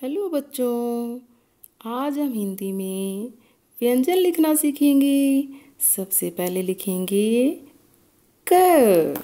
Hello बच्चों, आज हम हिंदी में व्यंजन लिखना सीखेंगे। सबसे पहले लिखेंगे क।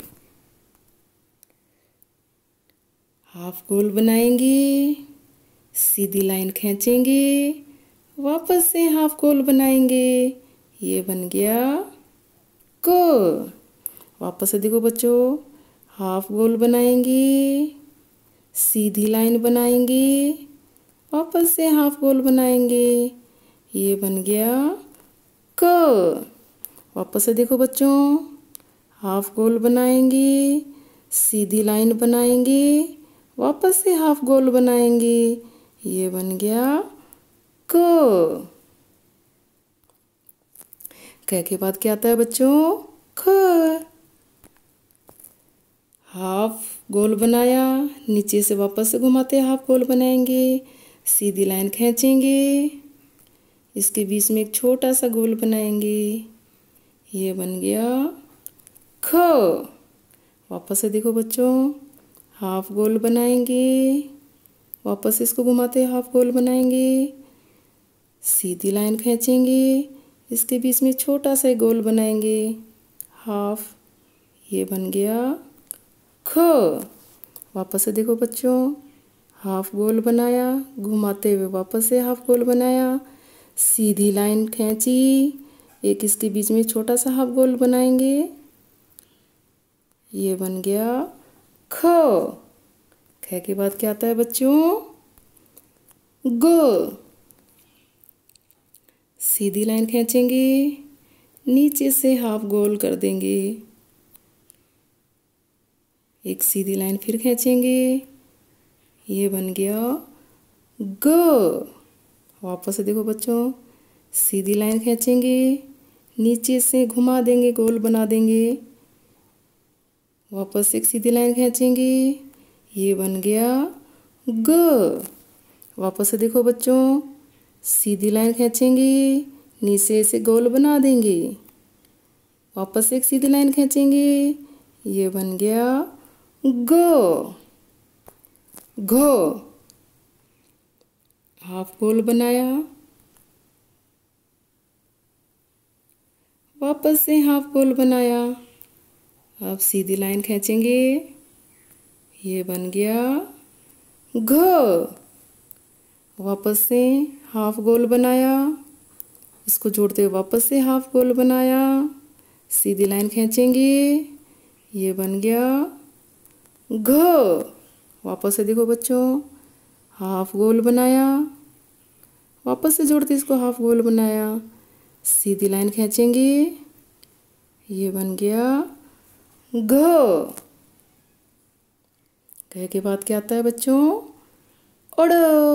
हाफ गोल बनाएंगे, सीधी लाइन खींचेंगे, वापस से हाफ गोल बनाएंगे। ये बन गया क। वापस से देखो बच्चों, हाफ गोल बनाएंगे, सीधी लाइन बनाएंगे, वापस से हाफ गोल बनाएंगे। ये बन गया क। वापस से देखो बच्चों, हाफ गोल बनाएंगे, सीधी लाइन बनाएंगे, वापस से हाफ गोल बनाएंगे। ये बन गया क। क के बाद क्या आता है बच्चों? ख। हाफ गोल बनाया, नीचे से वापस से घुमाते हाफ गोल बनाएंगे, सीधी लाइन खींचेंगे, इसके बीच में एक छोटा सा गोल बनाएंगे। ये बन गया ख। वापस से देखो बच्चों, हाफ गोल बनाएंगे, वापस इसको घुमाते हाफ गोल बनाएंगे, सीधी लाइन खींचेंगे, इसके बीच में छोटा सा गोल बनाएंगे, हाफ। ये बन गया ख। वापस से देखो बच्चों, हाफ गोल बनाया, घुमाते हुए वापस से हाफ गोल बनाया, सीधी लाइन खींची, एक इसके बीच में छोटा सा हाफ गोल बनाएंगे। ये बन गया ख। ख के बाद क्या आता है बच्चों? ग। सीधी लाइन खींचेंगे, नीचे से हाफ गोल कर देंगे, एक सीधी लाइन फिर खींचेंगे। ये बन गया ग। वापस से देखो बच्चों, सीधी लाइन खींचेंगे, नीचे से घुमा देंगे, गोल बना देंगे, वापस एक सीधी लाइन खींचेंगे। ये बन गया ग। वापस से देखो बच्चों, सीधी लाइन खींचेंगे, नीचे से गोल बना देंगे, वापस एक सीधी लाइन खींचेंगे। ये बन गया ग। घ। हाफ गोल बनाया, वापस से हाफ गोल बनाया, अब सीधी लाइन खींचेंगे। ये बन गया घ। वापस से हाफ गोल बनाया, इसको जोड़ते हुए वापस से हाफ गोल बनाया, सीधी लाइन खींचेंगे। ये बन गया घ। वापस से देखो बच्चों, हाफ गोल बनाया, वापस से जोड़ते इसको हाफ गोल बनाया, सीधी लाइन खींचेंगे। ये बन गया घ। घ के बाद क्या आता है बच्चों? अड़।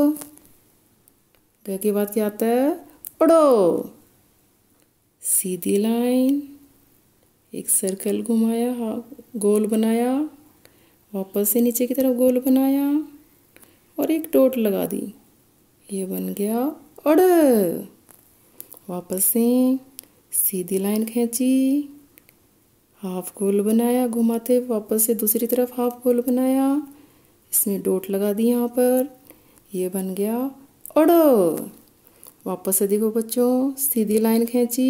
घ के बाद क्या आता है? अड़ो। सीधी लाइन, एक सर्कल घुमाया, गोल बनाया, वापस से नीचे की तरफ गोल बनाया और एक डॉट लगा दी। ये बन गया अड़। वापस से सीधी लाइन खींची, हाफ गोल बनाया, घुमाते वापस से दूसरी तरफ हाफ गोल बनाया, इसमें डॉट लगा दी यहाँ पर। ये बन गया अड़। वापस से देखो बच्चों, सीधी लाइन खींची,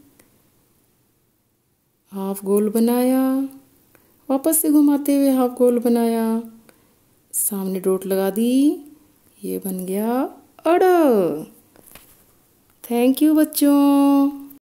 हाफ गोल बनाया, वापस से घुमाते हुए हाफ गोल बनाया, सामने डॉट लगा दी। ये बन गया अड़। थैंक यू बच्चों।